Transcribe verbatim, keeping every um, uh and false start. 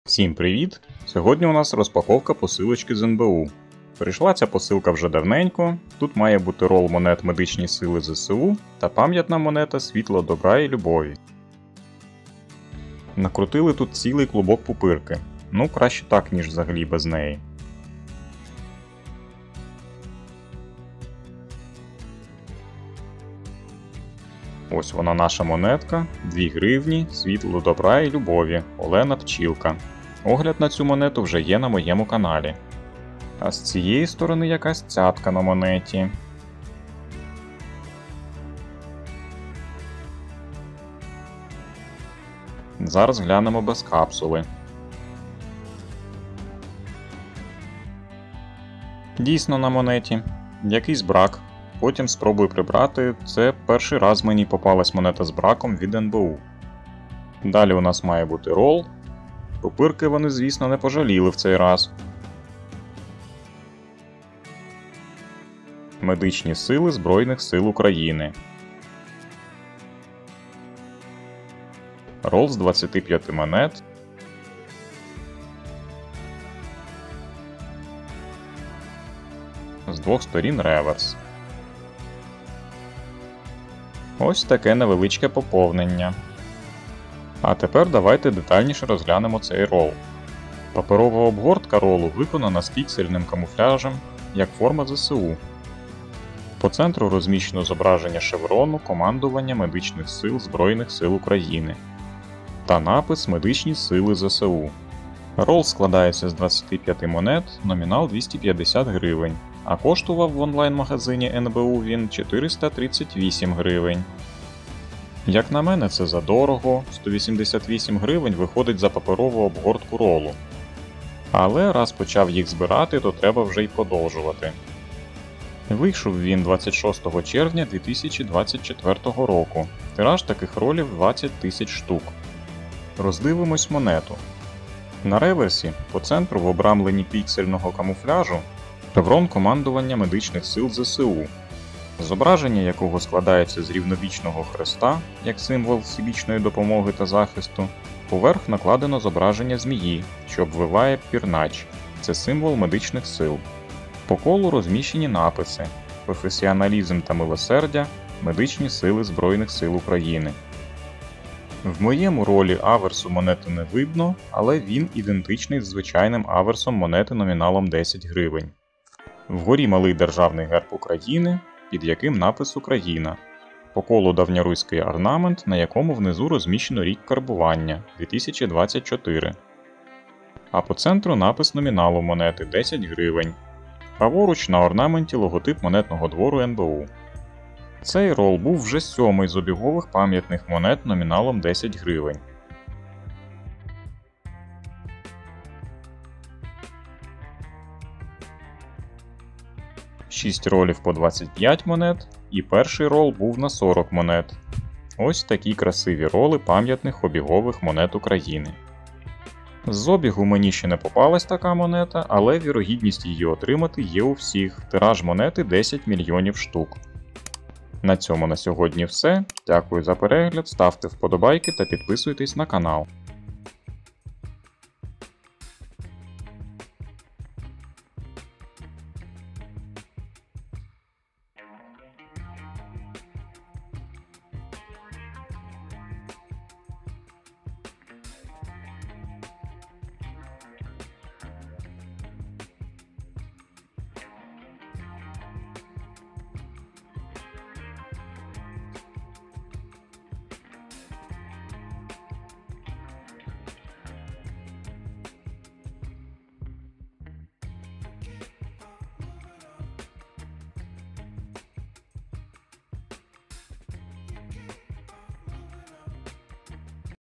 Всім привіт! Сьогодні у нас розпаковка посилочки з ен бе у. Прийшла ця посилка вже давненько. Тут має бути рол монет Медичні Сили зе се у та пам'ятна монета Світло добра і любові. Накрутили тут цілий клубок пупирки. Ну, краще так, ніж взагалі без неї. Ось вона, наша монетка, дві гривні, світло добра і любові, Олена Пчілка. Огляд на цю монету вже є на моєму каналі. А з цієї сторони якась цятка на монеті. Зараз глянемо без капсули. Дійсно на монеті. Якийсь брак. Потім спробую прибрати. Це перший раз мені попалась монета з браком від ен бе у. Далі у нас має бути рол. Пупирки вони, звісно, не пожаліли в цей раз. Медичні сили Збройних сил України. Рол з двадцяти п'яти монет. З двох сторін реверс. Ось таке невеличке поповнення. А тепер давайте детальніше розглянемо цей рол. Паперова обгортка ролу виконана з піксельним камуфляжем, як форма зе се у. По центру розміщено зображення шеврону командування Медичних сил Збройних сил України та напис Медичні сили зе се у. Рол складається з двадцяти п'яти монет, номінал двісті п'ятдесят гривень, а коштував в онлайн-магазині ен бе у він чотириста тридцять вісім гривень. Як на мене, це задорого, сто вісімдесят вісім гривень виходить за паперову обгортку ролу. Але раз почав їх збирати, то треба вже й продовжувати. Вийшов він двадцять шостого червня дві тисячі двадцять четвертого року. Тираж таких ролів двадцять тисяч штук. Роздивимось монету. На реверсі, по центру в обрамленні піксельного камуфляжу, шеврон командування Медичних сил зе се у, зображення якого складається з рівнобічного хреста, як символ всебічної допомоги та захисту. Поверх накладено зображення змії, що обвиває пірнач, це символ медичних сил. По колу розміщені написи «Професіоналізм та милосердя. Медичні сили Збройних сил України». В моєму ролі аверсу монети не видно, але він ідентичний з звичайним аверсом монети номіналом десять гривень. Вгорі малий державний герб України, під яким напис «Україна». По колу давньоруський орнамент, на якому внизу розміщено рік карбування – дві тисячі двадцять чотири. А по центру напис номіналу монети десять гривень. Праворуч на орнаменті логотип монетного двору ен бе у. Цей рол був вже сьомий з обігових пам'ятних монет номіналом десять гривень. шість ролів по двадцять п'ять монет, і перший рол був на сорок монет. Ось такі красиві роли пам'ятних обігових монет України. З обігу мені ще не попалась така монета, але вірогідність її отримати є у всіх. Тираж монети десять мільйонів штук. На цьому на сьогодні все. Дякую за перегляд, ставте вподобайки та підписуйтесь на канал.